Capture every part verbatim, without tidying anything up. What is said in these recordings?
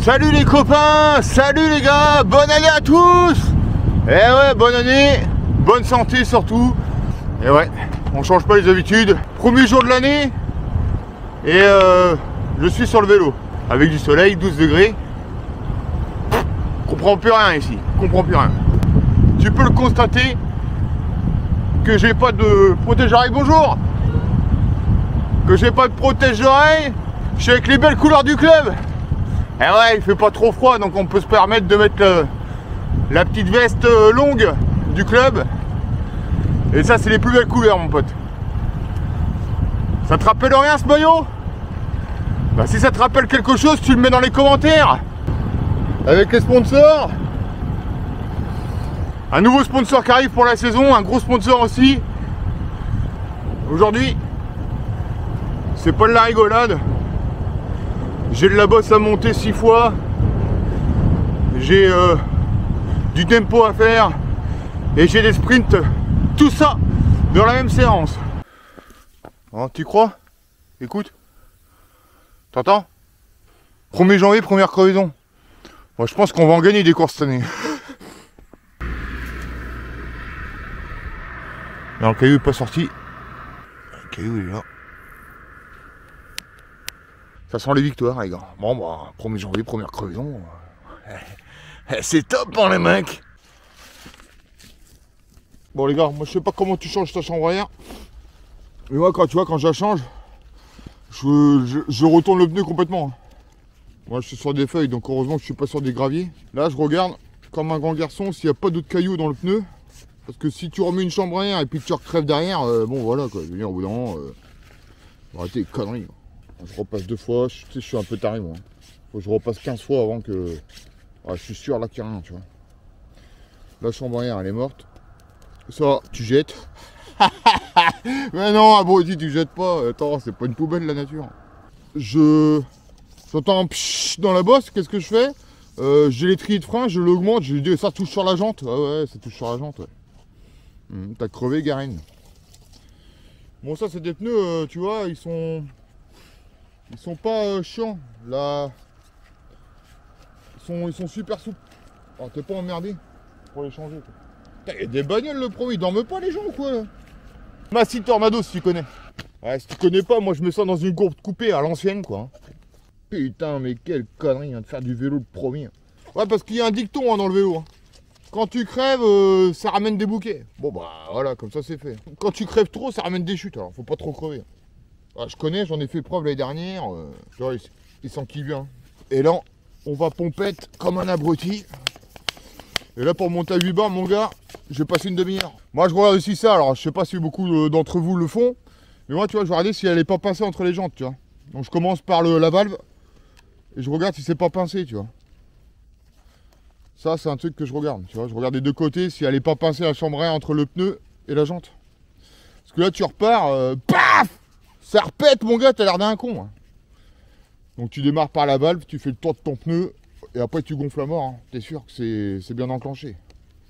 Salut les copains, salut les gars, bonne année à tous. Eh ouais, bonne année, bonne santé surtout. Et ouais, on change pas les habitudes. Premier jour de l'année. Et euh, je suis sur le vélo. Avec du soleil, douze degrés. Comprends plus rien ici, comprends plus rien. Tu peux le constater que j'ai pas de protège-oreille, bonjour. Que j'ai pas de protège-oreille. Je suis avec les belles couleurs du club. Et ouais, il fait pas trop froid, donc on peut se permettre de mettre le, la petite veste longue du club. Et ça, c'est les plus belles couleurs, mon pote. Ça te rappelle rien, ce maillot? Bah, si ça te rappelle quelque chose, tu le mets dans les commentaires. Avec les sponsors. Un nouveau sponsor qui arrive pour la saison, un gros sponsor aussi. Aujourd'hui, c'est pas de la rigolade. J'ai de la bosse à monter six fois. J'ai euh, du tempo à faire. Et j'ai des sprints. Tout ça dans la même séance. Oh, tu crois? Écoute. T'entends? premier janvier, première crevaison. Moi, je pense qu'on va en gagner des courses cette année. Non, le caillou n'est pas sorti. Le caillou il est là. Ça sent les victoires, les gars. Bon, bah, premier janvier, première crevaison. C'est top, hein, les mecs. Bon, les gars, moi, je sais pas comment tu changes ta chambre arrière. Mais moi, quand tu vois, quand je la change, je, je, je retourne le pneu complètement. Moi, je suis sur des feuilles, donc heureusement que je suis pas sur des graviers. Là, je regarde, comme un grand garçon, s'il n'y a pas d'autres cailloux dans le pneu. Parce que si tu remets une chambre arrière et puis que tu recrèves derrière, euh, bon, voilà, quoi. Je veux dire, au bout d'un moment, euh, arrêtez les conneries, quoi. Je repasse deux fois, je, tu sais, je suis un peu taré moi. Faut que je repasse quinze fois avant que... Ouais, je suis sûr là qu'il n'y a rien, tu vois. La chambre arrière elle est morte. Ça, tu jettes. Mais non, abruti, tu jettes pas. Attends, c'est pas une poubelle la nature. Je... J'entends un pshhh dans la bosse, qu'est-ce que je fais? euh, J'ai l'étrier de frein, je l'augmente, je dis ça touche sur la jante. Ah ouais, ça touche sur la jante, ouais. Hum, T'as crevé, Garenne. Bon, ça c'est des pneus, euh, tu vois, ils sont... Ils sont pas euh, chiants, là. Ils sont, ils sont super souples. Oh, t'es pas emmerdé pour les changer. Il y a des bagnoles le premier, ils dorment pas les gens ou quoi là? Massy Tornado si tu connais. Ouais, si tu connais pas, moi je mets ça dans une gourde coupée à l'ancienne quoi. Putain, mais quelle connerie hein, de faire du vélo le premier. Ouais, parce qu'il y a un dicton hein, dans le vélo. Hein. Quand tu crèves, euh, ça ramène des bouquets. Bon bah voilà, comme ça c'est fait. Quand tu crèves trop, ça ramène des chutes, alors faut pas trop crever. Ah, je connais, j'en ai fait preuve l'année dernière. Euh, tu vois, il, il sent qu'il vient. Et là, on va pompette comme un abruti. Et là, pour monter à huit barres, mon gars, j'ai passé une demi-heure. Moi, je regarde aussi ça. Alors, je sais pas si beaucoup d'entre vous le font. Mais moi, tu vois, je vais regarder si elle n'est pas pincée entre les jantes, tu vois. Donc, je commence par le, la valve. Et je regarde si c'est pas pincé, tu vois. Ça, c'est un truc que je regarde, tu vois. Je regarde des deux côtés si elle n'est pas pincée la chambre air entre le pneu et la jante. Parce que là, tu repars, euh, paf! Ça repète mon gars, t'as l'air d'un con. Hein. Donc tu démarres par la valve, tu fais le tour de ton pneu et après tu gonfles à mort. Hein. T'es sûr que c'est bien enclenché.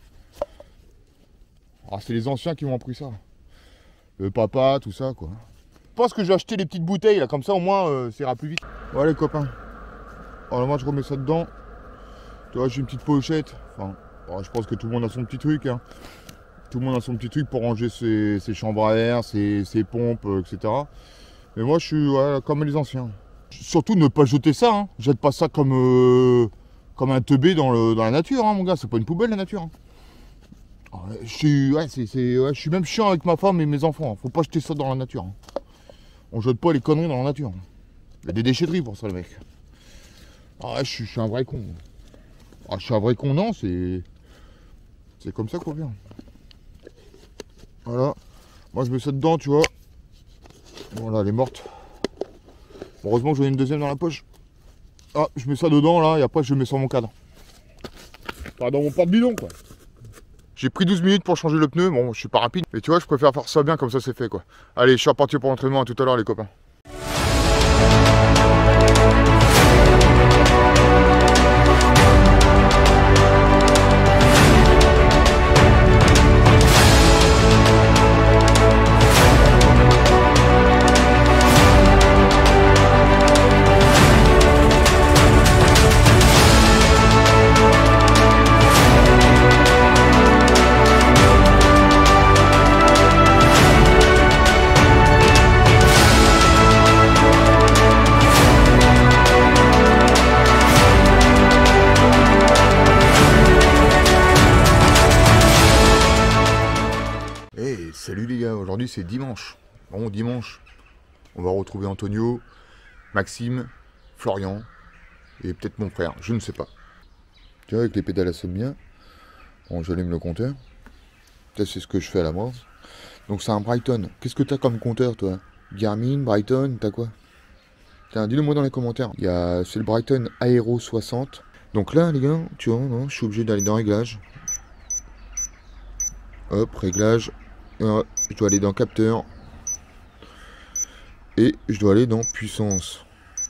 Ah, c'est les anciens qui m'ont appris ça. Le papa, tout ça quoi. Je pense que je vais acheter les petites bouteilles là, comme ça au moins euh, ça ira plus vite. Bon allez copains. Alors moi je remets ça dedans. Tu vois j'ai une petite pochette. Enfin, alors, je pense que tout le monde a son petit truc. Hein. Tout le monde a son petit truc pour ranger ses, ses chambres à air, ses, ses pompes, euh, et cetera. Mais moi, je suis ouais, comme les anciens. Surtout ne pas jeter ça. Hein. Jette pas ça comme, euh, comme un teubé dans, le, dans la nature, hein, mon gars. C'est pas une poubelle, la nature. Hein. Ouais, je, suis, ouais, c'est, c'est, ouais, je suis même chiant avec ma femme et mes enfants. Hein. Faut pas jeter ça dans la nature. Hein. On jette pas les conneries dans la nature. Hein. Il y a des déchetteries pour ça, le mec. Ah, ouais, je, suis, je suis un vrai con. Ah, je suis un vrai con, non. C'est c'est comme ça qu'on vient. Voilà, moi je mets ça dedans, tu vois. Voilà, elle est morte. Heureusement que j'en ai une deuxième dans la poche. Ah, je mets ça dedans là, et après je le mets sur mon cadre. Enfin, dans mon porte-bidon quoi. J'ai pris douze minutes pour changer le pneu, bon, je suis pas rapide. Mais tu vois, je préfère faire ça bien, comme ça c'est fait quoi. Allez, je suis reparti pour l'entraînement, à tout à l'heure les copains. aujourd'hui c'est dimanche. Bon, dimanche, on va retrouver Antonio, Maxime, Florian et peut-être mon frère, je ne sais pas. Tu vois, avec les pédales à Somnia, bon, j'allume le compteur. Ça, c'est ce que je fais à la base. Donc c'est un Brighton. Qu'est-ce que t'as comme compteur, toi? Garmin, Brighton, t'as quoi? Tiens, dis-le moi dans les commentaires. Il y a, c'est le Brighton Aero soixante. Donc là, les gars, tu vois, non, je suis obligé d'aller dans réglage. Hop, réglage. Euh, je dois aller dans capteur. Et je dois aller dans puissance.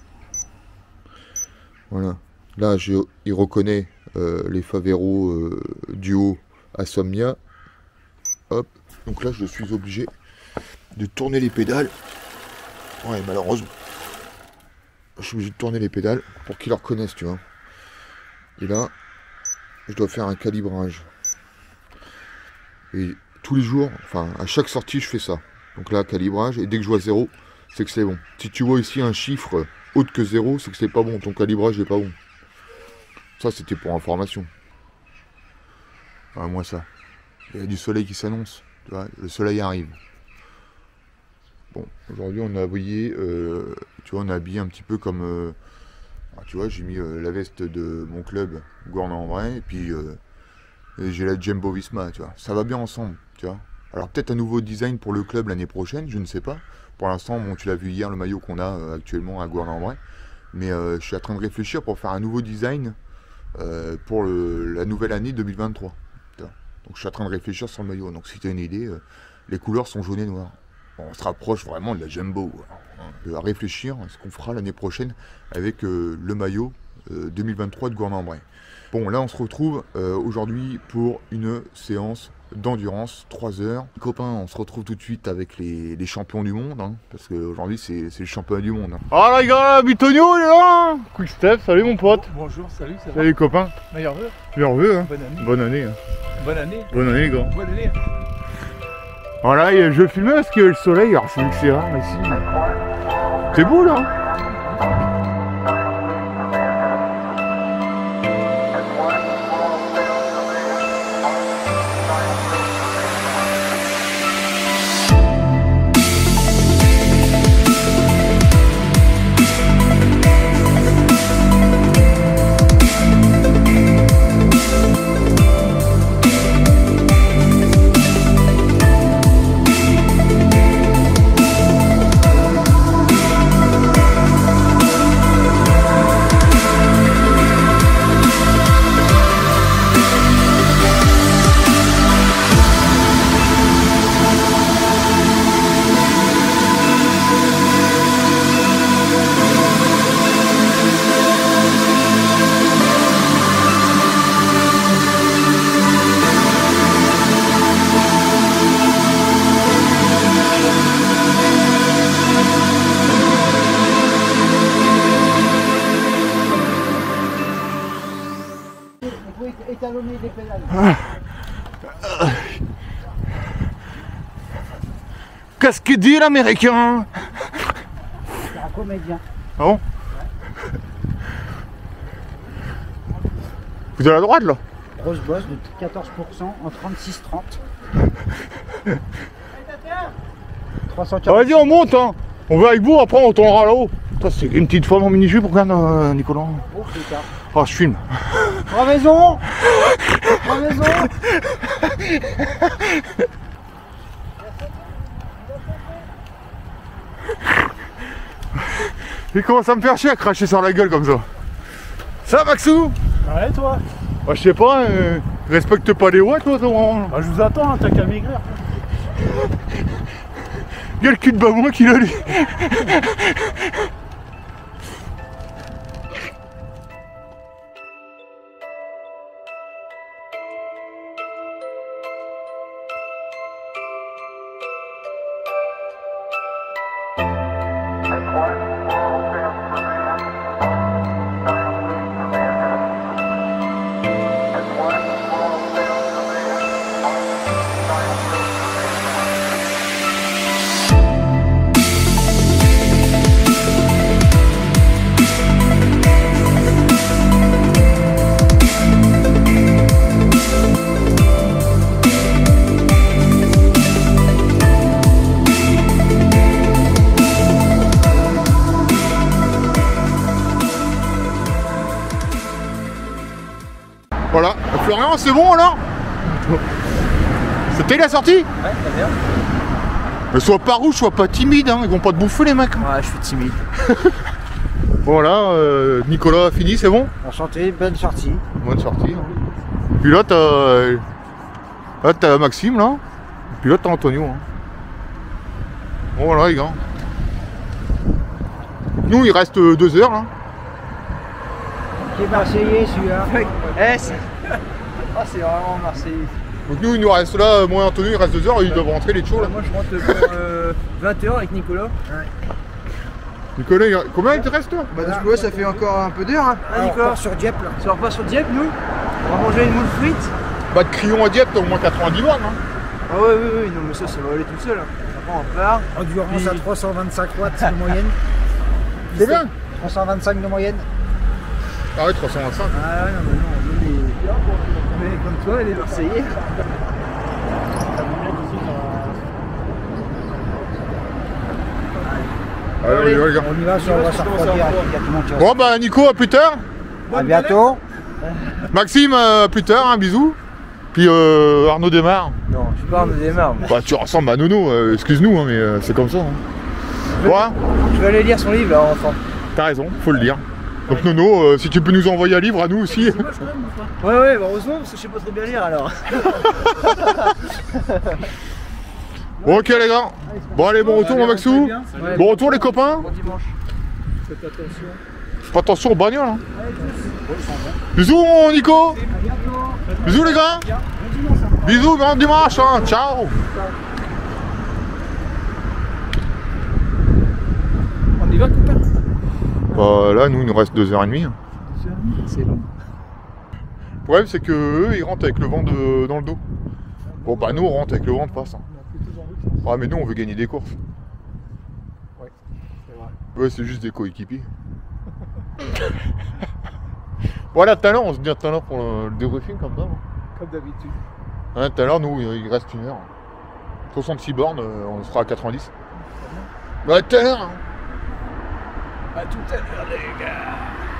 Voilà. Là, je, il reconnaît euh, les Favero euh, Duo à Somnia. Hop. Donc là, je suis obligé de tourner les pédales. Ouais, malheureusement. Je suis obligé de tourner les pédales pour qu'ils le reconnaissent, tu vois. Et là, je dois faire un calibrage. Et tous les jours, enfin, à chaque sortie, je fais ça. Donc là, calibrage. Et dès que je vois zéro, c'est que c'est bon. Si tu vois ici un chiffre autre que zéro, c'est que c'est pas bon. Ton calibrage n'est pas bon. Ça, c'était pour information. Ah, moi, ça. Il y a du soleil qui s'annonce. Tu vois, le soleil arrive. Bon, aujourd'hui, on a habillé, euh, tu vois, on a habillé un petit peu comme... Euh, tu vois, j'ai mis euh, la veste de mon club, Gournay-en-Bray, et puis euh, j'ai la Jumbo Visma, tu vois. Ça va bien ensemble, tu vois. Alors, peut-être un nouveau design pour le club l'année prochaine, je ne sais pas. Pour l'instant, bon, tu l'as vu hier, le maillot qu'on a euh, actuellement à Gournay-en-Bray. Mais euh, je suis en train de réfléchir pour faire un nouveau design euh, pour le, la nouvelle année deux mille vingt-trois. Donc je suis en train de réfléchir sur le maillot. Donc si tu as une idée, euh, les couleurs sont jaune et noir. Bon, on se rapproche vraiment de la Jumbo. Hein. De réfléchir à ce qu'on fera l'année prochaine avec euh, le maillot euh, deux mille vingt-trois de Gournay-en-Bray. Bon, là on se retrouve euh, aujourd'hui pour une séance d'endurance, trois heures. Les copains, on se retrouve tout de suite avec les, les champions du monde, hein, parce qu'aujourd'hui c'est le championnat du monde. Hein. Ah les gars, Bitonio il est là, hein. Quick Step, salut mon pote. Bonjour, salut, ça va? Salut les copains. Meilleurs vœux. Meilleurs vœux, hein. Bonne année. Bonne année. Hein. Bonne année. Bonne année les gars. Bonne année. Voilà, et je filmais parce qu'il y a le soleil, alors c'est vu que c'est rare ici. C'est beau là. Étalonner des pédales. Ah. Qu'est-ce qu'il dit l'américain? C'est un comédien. Ah bon? Vous êtes à la droite là? Grosse bosse de quatorze pour cent en trente-six trente. trois cent quarante. Vas-y, on monte, hein. On va avec vous, après on tournera là-haut. C'est une petite femme en mini-jupe, regarde euh, Nicolas. Oh putain. Ah, je filme. Crevaison. Crevaison. Il commence à me faire chier à cracher sur la gueule comme ça. Ça, Maxou? Ouais, toi? Bah, je sais pas, euh, respecte pas les ouais, toi, toi. Bah, je vous attends, hein, t'as qu'à maigrir. Il y a le cul de babouin qui l'a lu. Voilà. Florian, c'est bon alors? C'était la sortie? Ouais, très bien. Mais sois pas rouge, sois pas timide, hein. Ils vont pas te bouffer les mecs. Ouais, je suis timide. Voilà, euh, Nicolas a fini, c'est bon? Enchanté, belle sortie. Bonne sortie. Puis là, t'as là, t'as Maxime, là. Puis là, t'as Antonio. Hein. Bon, voilà, les gars. Nous, il reste deux heures, là. Qui est marseillais celui-là? Eh, c'est ah, c'est vraiment Marseille. Donc nous, il nous reste là, moi et Antonio, il reste deux heures, ils doivent rentrer les chauds, là. Moi, je rentre pour euh, vingt heures avec Nicolas. Nicolas, il... combien il te reste, là? Bah, Nicolas, ça fait encore un peu d'heure. Hein. Ah, On Nicolas, repart sur Dieppe là. ça repart sur Dieppe, nous? On va manger une moule frite. Bah, de Crillon à Dieppe, t'as au moins quatre-vingt-dix bornes, hein. Ah, ouais, ouais, ouais, non, mais ça, ça va aller tout seul. Hein. Après, on part. Endurance Puis- à trois cent vingt-cinq watts de moyenne. Combien? trois cent vingt-cinq de moyenne. Ah ouais, trois cent vingt-cinq. Ah, ouais, non, mais non, nous, les... Mais comme toi, les Marseillais. Allez, on y va, les gars. On y va, si on va se refroidir avec il y a tout le monde qui reste. Bon, bah, Nico, à plus tard. À bientôt. Maxime, euh, à plus tard, un bisou. Puis euh, Arnaud démarre. Non, je parle de démarre. moi. Bah, tu ressembles à Nono, euh, excuse-nous, hein, mais euh, c'est comme ça. Hein. Voilà, Je vais aller lire son livre, là, enfant. t'as raison, faut le dire. Donc Nono, euh, si tu peux nous envoyer un livre à nous aussi. Ouais, ouais, bah, heureusement, parce que je sais pas très bien lire, alors. Bon, ok les gars. Bon allez, bon retour mon Maxou. Ouais, Bon retour les copains. Bon dimanche. Faites attention. Fais attention aux bagnoles. Hein. Bisous mon Nico. Bisous les gars. Bisous, bon dimanche. Hein. Ciao. On y va, copain? Bah, là, nous, il nous reste deux heures trente. Hein. C'est long. Le problème, c'est que eux, ils rentrent avec le vent de... dans le dos. Bon, bah, nous, on rentre avec le vent de face. Hein. Ah, mais nous, on veut gagner des courses. Ouais, c'est vrai. Ouais, c'est juste des coéquipiers. Voilà, tout à l'heure, on se dit tout à l'heure pour le, le débriefing comme ça. Hein. Comme d'habitude. Ouais, tout à l'heure, nous, il reste une heure. soixante-six bornes, euh, on sera à quatre-vingt-dix. Ouais, tout à l'heure. Hein. À tout à l'heure, les gars.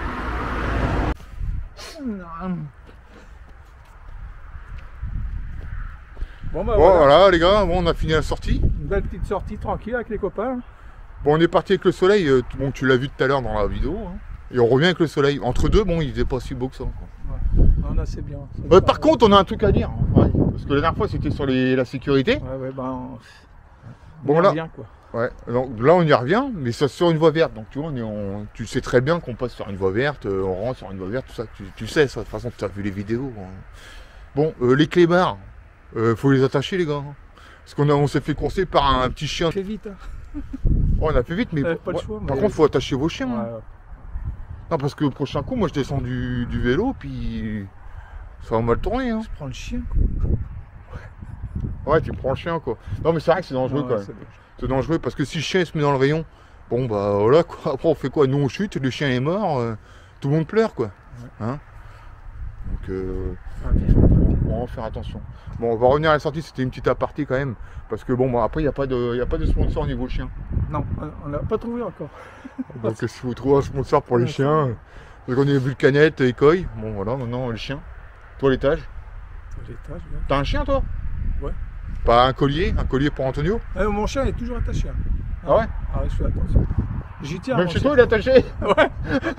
Bon, bah Bon, voilà. voilà, les gars, bon, on a fini la sortie. Une belle petite sortie tranquille avec les copains. Bon, on est parti avec le soleil. euh, Bon, tu l'as vu tout à l'heure dans la vidéo. Hein. Et on revient avec le soleil. Entre deux, bon, il était pas si beau que ça. Quoi. Non, là, c'est bien. Ça Euh, va. par contre, on a un truc à dire. Ouais, parce que la dernière fois, c'était sur les, la sécurité. Ouais, ouais, bah. On... Bon, on là- revient, quoi. Ouais, donc là, on y revient, mais c'est sur une voie verte. Donc, tu vois, on est en- tu sais très bien qu'on passe sur une voie verte, euh, on rentre sur une voie verte, tout ça. Tu, tu sais, ça. De toute façon, tu as vu les vidéos. Hein. Bon, euh, les clébards, euh, faut les attacher, les gars. Hein. Parce qu'on a- on s'est fait courser par un petit chien. Fais vite. Hein. Oh, on a fait vite, mais Euh, pas le ouais, choix, par mais- contre, faut attacher vos chiens. Ouais, hein. ouais. Non, parce que le prochain coup, moi, je descends du, du vélo, puis ça va mal tourner. Hein. Je prends le chien, quoi. Ouais, tu prends le chien, quoi. Non, mais c'est vrai que c'est dangereux, Ouais, quand même. c'est- C'est dangereux, parce que si le chien il se met dans le rayon, bon, bah voilà, quoi. Après, on fait quoi? Nous, on chute, le chien est mort, euh, tout le monde pleure, quoi. Hein? Donc, euh, Ah, bien. on va faire attention. Bon, on va revenir à la sortie, c'était une petite aparté quand même, parce que bon, bah, après, il n'y a, pas de- y a pas de sponsor au niveau chien. Non, on l'a pas trouvé encore. Donc, si vous trouvez un sponsor pour les Ouais, chiens, donc on est Vulcanette et Koi, bon, voilà, maintenant, le chien. Toilettage. L'étage, ouais. T'as un chien, toi? Ouais. Pas un collier? Un collier pour Antonio? Euh, mon chien est toujours attaché. Hein. Ah ouais? Ah ouais, je fais attention. J'y tiens. Même mon chez chien. toi, il est attaché? Ouais.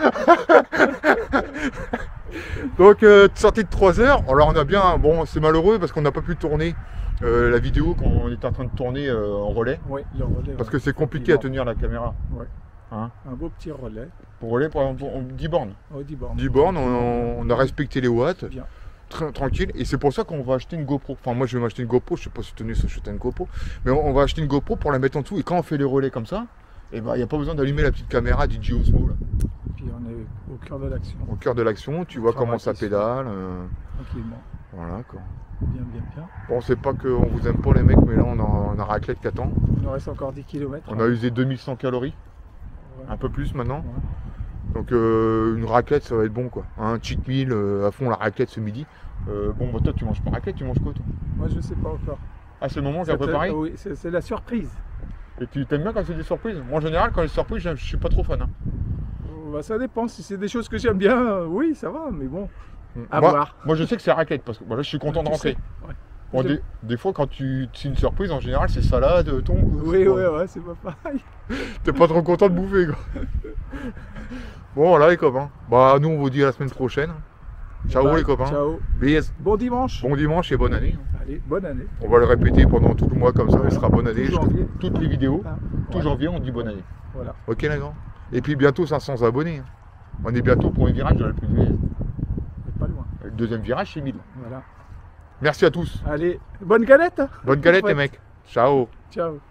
Donc, euh, sortie de trois heures. Alors, on a bien. Bon, c'est malheureux parce qu'on n'a pas pu tourner euh, la vidéo quand on était en train de tourner euh, en relais. Ouais, le relais. Parce ouais. que c'est compliqué à tenir la caméra. Ouais. Hein? Un beau petit relais. Pour relais, par exemple, on- dix bornes. Oh, dix bornes. dix bornes, on, on a respecté les watts. Bien. Tra- tranquille. Et c'est pour ça qu'on va acheter une GoPro. Enfin, moi, je vais m'acheter une GoPro. Je sais pas si tu as acheté une GoPro. Mais on, on va acheter une GoPro pour la mettre en dessous. Et quand on fait les relais comme ça, il ben, n'y a pas besoin d'allumer la petite caméra D J Osmo. Là. Puis on est au cœur de l'action. Au cœur de l'action, tu vois Faire comment la ça question. pédale. euh, Tranquillement. voilà, quoi. Bien, bien, bien. Bon, c'est pas qu'on vous aime pas les mecs, mais là on a, on a raclette qui attend. Il nous reste encore dix kilomètres. On a usé deux mille cent calories, Ouais. un peu plus maintenant. Ouais. Donc euh, une raclette ça va être bon quoi. Un cheat meal euh, à fond la raclette ce midi. Euh, bon bah toi tu manges pas raclette, tu manges quoi toi? Moi, je sais pas encore. Ah c'est le moment que j'ai C'est- préparé. Oui, c'est c'est la surprise. Et tu t'aimes bien quand c'est des surprises? Moi en général quand les surprises je je suis pas trop fan. Hein. Bah, ça dépend. Si c'est des choses que j'aime bien, euh, oui, ça va. Mais bon, À moi, voir. moi, je sais que c'est raclette parce que voilà, je suis content de Tu rentrer. sais, ouais. Bon, Je- des, des fois, quand tu c'est une surprise, en général, c'est salade, thon. Oui, c'est oui, pas- ouais, c'est pas pareil. T'es pas trop content de bouffer, quoi. Bon, voilà, les copains. Bah, nous, on vous dit à la semaine prochaine. Ciao, Bye. les copains. Ciao. Bis. Bon dimanche. Bon dimanche et bonne année. Allez, bonne année. On va le répéter pendant tout le mois comme ça, il sera bonne année. Tout Je- janvier. Toutes les vidéos, Ah, tout ouais. janvier, on dit bonne année. Voilà. Ok, les gars. Et puis bientôt cinq cents abonnés. hein. On est bientôt pour un virage de la plus vieille. C'est pas loin. Le deuxième virage, c'est mille. Voilà. Merci à tous. Allez, bonne galette. Bonne galette, Ouais. les mecs. Ciao. Ciao.